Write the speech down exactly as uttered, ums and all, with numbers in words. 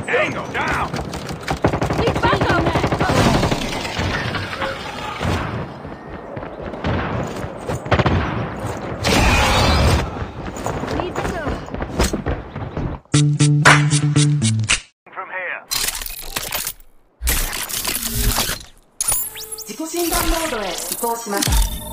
Tango down! Need backup! Need backup! From here. 自己診断モードへ移行します。